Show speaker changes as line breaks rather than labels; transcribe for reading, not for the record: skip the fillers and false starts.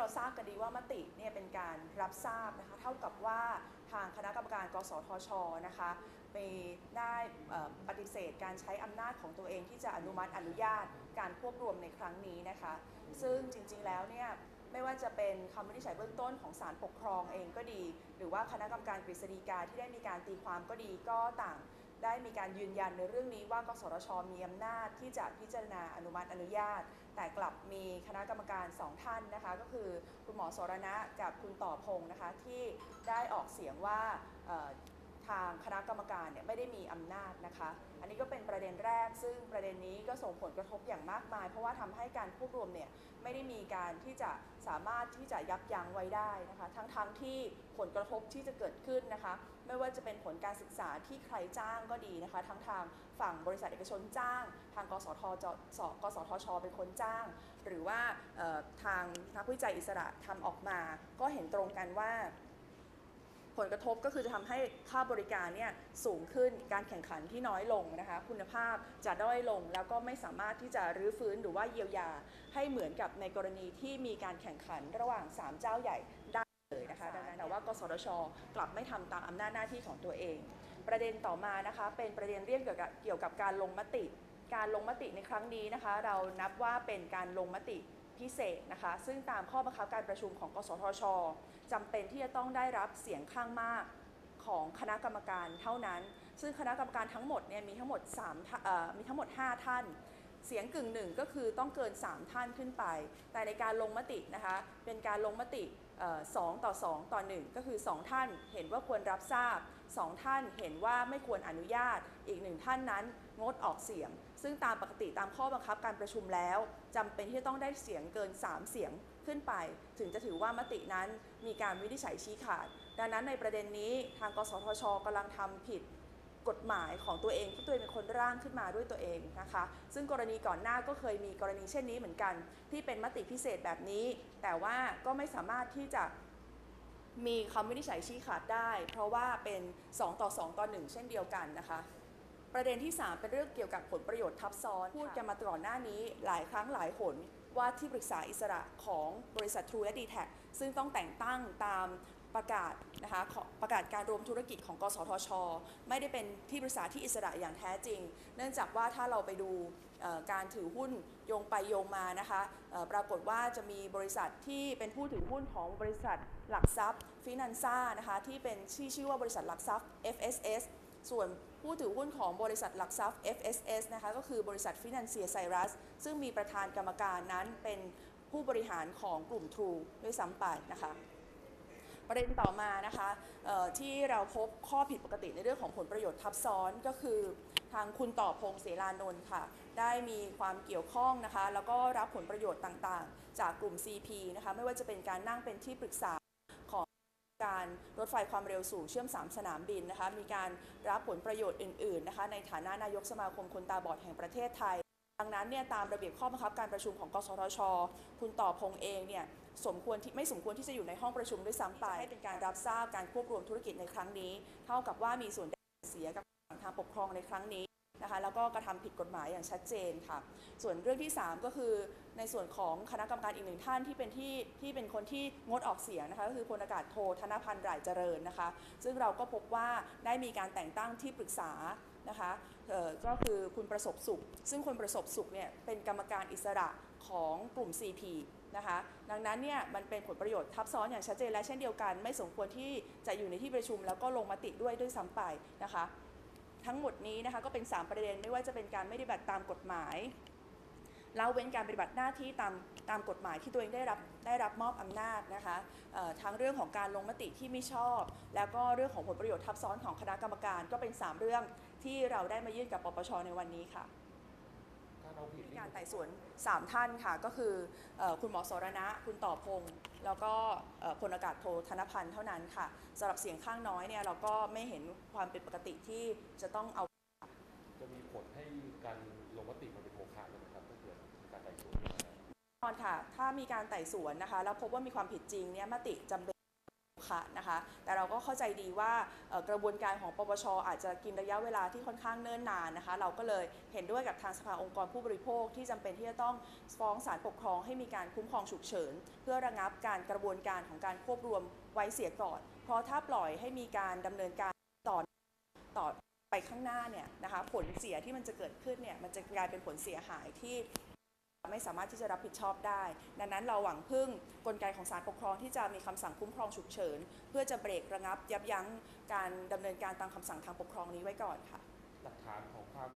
เราทราบกันดีว่ามติเนี่ยเป็นการรับทราบนะคะเท่ากับว่าทางคณะกรรมการกสทชนะคะไปได้ปฏิเสธการใช้อำนาจของตัวเองที่จะอนุญาตการควบรวมในครั้งนี้นะคะซึ่งจริงๆแล้วเนี่ยไม่ว่าจะเป็นคำวินิจฉัยเบื้องต้นของศาลปกครองเองก็ดี หรือว่าคณะกรรมการกฤษฎีกาที่ได้มีการตีความก็ดีก็ต่างได้มีการยืนยันในเรื่องนี้ว่ากสทชมีอำนาจที่จะพิจารณาอนุญาตแต่กลับมีคณะกรรมการ2ท่านนะคะก็คือคุณหมอสรณะกับคุณต่อพงษ์นะคะที่ได้ออกเสียงว่าทางคณะกรรมการเนี่ยไม่ได้มีอำนาจนะคะอันนี้ก็เป็นประเด็นแรกซึ่งประเด็นนี้ก็ส่งผลกระทบอย่างมากมายเพราะว่าทำให้การควบรวมเนี่ยไม่ได้มีการที่จะสามารถที่จะยับยั้งไว้ได้นะคะทั้งที่ผลกระทบที่จะเกิดขึ้นนะคะไม่ว่าจะเป็นผลการศึกษาที่ใครจ้างก็ดีนะคะทั้งทางฝั่งบริษัทเอกชนจ้างทางกสทชเป็นคนจ้างหรือว่าทางนักวิจัยอิสระทำออกมาก็เห็นตรงกันว่าผลกระทบก็คือจะทำให้ค่าบริการเนี่ยสูงขึ้นการแข่งขันที่น้อยลงนะคะคุณภาพจะด้อยลงแล้วก็ไม่สามารถที่จะรื้อฟื้นหรือว่าเยียวยาให้เหมือนกับในกรณีที่มีการแข่งขันระหว่าง3เจ้าใหญ่ได้เลยนะคะดังนั้นแต่ว่ากสทชกลับไม่ทำตามอำนาจหน้าที่ของตัวเองประเด็นต่อมานะคะเป็นประเด็นเรื่องเกี่ยวกับการลงมติในครั้งนี้นะคะเรานับว่าเป็นการลงมติพิเศษนะคะซึ่งตามข้อบังคับการประชุมของกสทชจำเป็นที่จะต้องได้รับเสียงข้างมากของคณะกรรมการเท่านั้นซึ่งคณะกรรมการทั้งหมดเนี่ยมีทั้งหมด5 ท่านเสียงกึ่งหนึ่งก็คือต้องเกิน3ท่านขึ้นไปแต่ในการลงมตินะคะเป็นการลงมติ2 ต่อ 2 ต่อ 1ก็คือ2ท่านเห็นว่าควรรับทราบ2ท่านเห็นว่าไม่ควรอนุญาตอีก1ท่านนั้นงดออกเสียงซึ่งตามปกติตามข้อบังคับการประชุมแล้วจำเป็นที่จะต้องได้เสียงเกิน3เสียงขึ้นไปถึงจะถือว่ามตินั้นมีการวินิจฉัยชี้ขาดดังนั้นในประเด็นนี้ทางกสทชกำลังทำผิดกฎหมายของตัวเองที่ตัวเองเป็นคนร่างขึ้นมาด้วยตัวเองนะคะซึ่งกรณีก่อนหน้าก็เคยมีกรณีเช่นนี้เหมือนกันที่เป็นมติพิเศษแบบนี้แต่ว่าก็ไม่สามารถที่จะมีคำวินิจฉัยชี้ขาดได้เพราะว่าเป็น2 ต่อ 2 ต่อ 1เช่นเดียวกันนะคะประเด็นที่3เป็นเรื่องเกี่ยวกับผลประโยชน์ทับซ้อนพูดกันมาก่อนหน้านี้หลายครั้งหลายหนว่าที่ปรึกษาอิสระของบริษัท True และ D-Tac ซึ่งต้องแต่งตั้งตามประกาศนะคะประกาศการรวมธุรกิจของกสทชไม่ได้เป็นที่ปรึกษาที่อิสระอย่างแท้จริงเนื่องจากว่าถ้าเราไปดูการถือหุ้นโยงไปโยงมานะคะปรากฏว่าจะมีบริษัทที่เป็นผู้ถือหุ้นของบริษัทหลักทรัพย์ฟินันซ่านะคะที่เป็นชื่อว่าบริษัทหลักทรัพย์ FSS ส่วนผู้ถือหุ้นของบริษัทหลักทรัพย์ FSS นะคะก็คือบริษัทฟินันเซียไซรัสซึ่งมีประธานกรรมการนั้นเป็นผู้บริหารของกลุ่ม True ด้วยซ้ำไปนะคะประเด็นต่อมานะคะที่เราพบข้อผิดปกติในเรื่องของผลประโยชน์ทับซ้อนก็คือทางคุณต่อพงษ์เสรานนท์ค่ะได้มีความเกี่ยวข้องนะคะแล้วก็รับผลประโยชน์ต่างๆจากกลุ่ม CP นะคะไม่ว่าจะเป็นการนั่งเป็นที่ปรึกษาของการรถไฟความเร็วสูงเชื่อม3สนามบินนะคะมีการรับผลประโยชน์อื่นๆนะคะในฐานะนายกสมาคมคนตาบอดแห่งประเทศไทยดังนั้นเนี่ยตามระเบียบข้อบังคับการประชุมของกสทชคุณต่อพงษ์เองเนี่ยไม่สมควรที่จะอยู่ในห้องประชุมด้วยซ้ำไปให้เป็นการรับทราบการควบรวมธุรกิจในครั้งนี้เท่ากับว่ามีส่วนได้เสียกับทางปกครองในครั้งนี้นะคะแล้วก็กระทำผิดกฎหมายอย่างชัดเจนค่ะส่วนเรื่องที่3ก็คือในส่วนของคณะกรรมการอีก1ท่านที่เป็นคนที่งดออกเสียงนะคะก็คือพลอากาศโทธนพันธ์หร่ายเจริญนะคะซึ่งเราก็พบว่าได้มีการแต่งตั้งที่ปรึกษานะคะก็คือคุณประสบสุขซึ่งคุณประสบสุขเนี่ยเป็นกรรมการอิสระของกลุ่ม CP นะคะดังนั้นเนี่ยมันเป็นผลประโยชน์ทับซ้อนอย่างชัดเจนและเช่นเดียวกันไม่สมควรที่จะอยู่ในที่ประชุมแล้วก็ลงมติด้วยซ้ำไปนะคะทั้งหมดนี้นะคะก็เป็น3ประเด็นไม่ว่าจะเป็นการไม่ปฏิบัติตามกฎหมายละเว้นการปฏิบัติหน้าที่ตามกฎหมายที่ตัวเองได้รับมอบอำนาจนะคะทั้งเรื่องของการลงมติที่ไม่ชอบแล้วก็เรื่องของผลประโยชน์ทับซ้อนของคณะกรรมการก็เป็น3เรื่องที่เราได้มายื่นกับปปชในวันนี้ค่ะมีการไต่สวน3ท่านค่ะก็คือคุณหมอสรณะคุณต่อพงษ์แล้วก็พลอากาศโทธนพันธ์เท่านั้นค่ะสำหรับเสียงข้างน้อยเนี่ยเราก็ไม่เห็นความเป็นปกติที่จะต้องเอา
จะมีผลให้การลงมติมันเป็นโมฆะเลยไหมครับถ้าเกิดการไต่สวน
แน่นอนค่ะถ้ามีการไต่สวนนะคะแล้วพบว่ามีความผิดจริงเนี่ยมติจำเป็นค่ะนะคะแต่เราก็เข้าใจดีว่ากระบวนการของปปชอาจจะกินระยะเวลาที่ค่อนข้างเนิ่นนานนะคะเราก็เลยเห็นด้วยกับทางสภาองค์กรผู้บริโภคที่จำเป็นที่จะต้องฟ้องศาลปกครองให้มีการคุ้มครองฉุกเฉินเพื่อระงับการกระบวนการของการควบรวมไว้เสียก่อนเพราะถ้าปล่อยให้มีการดำเนินการต่อไปข้างหน้าเนี่ยนะคะผลเสียที่มันจะเกิดขึ้นเนี่ยมันจะกลายเป็นผลเสียหายที่ไม่สามารถที่จะรับผิดชอบได้ดังนั้นเราหวังพึ่งกลไกของศาลปกครองที่จะมีคำสั่งคุ้มครองฉุกเฉินเพื่อจะเบรกระงับยับยั้งการดำเนินการตามคำสั่งทางปกครองนี้ไว้ก่อนค่ะ
หลักฐานของความ